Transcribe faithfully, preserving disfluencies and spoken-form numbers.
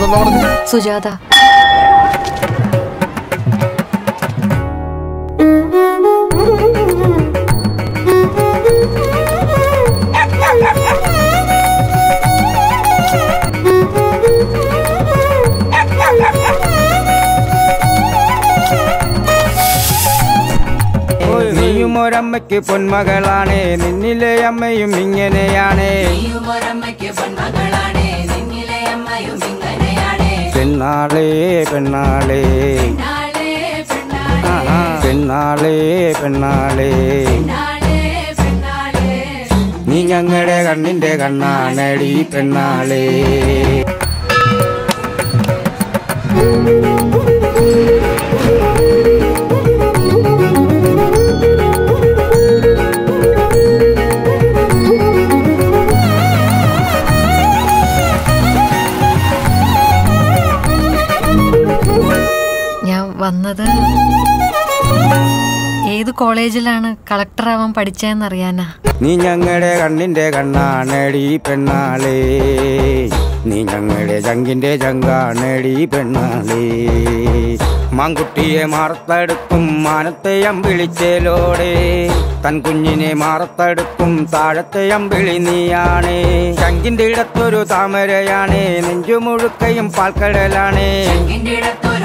പേരെന്താ പറഞ്ഞു? സുജാത. നീയും ഒരമ്മയ്ക്ക് പൊന്മകളാണേ, നിന്നിലെ അമ്മയും ഇങ്ങനെയാണേ. പെണ്ണാളേ പെണ്ണാളേ പെണ്ണാളേ പെണ്ണാളേ നീ ഞങ്ങളുടെ കണ്ണിന്റെ കണ്ണാണടി പെണ്ണാളേ. ഞാൻ വന്നത് ഏത് കോളേജിലാണ് കളക്ടർ ആവാൻ പഠിച്ചതെന്നറിയാനാ. നീ ഞങ്ങളുടെ കണ്ണിന്റെ കണ്ണാണടി പെണ്ണാളേ, നീ ഞങ്ങളുടെ ചങ്കിന്റെ ചങ്കാണടി പെണ്ണാളേ. മാങ്കുട്ടിയെ മാറത്തെടുക്കും മാനത്തെ അമ്പിളിച്ചേലോടെ, തൻ കുഞ്ഞിനെ മാറത്തെടുക്കും താഴത്തെ അമ്പിളി നീയാണേ. ചങ്കിന്റെ ഇടത്തൊരു താമരയാണേ, നെഞ്ചു മുഴുക്കയും പാൽക്കടലാണേ.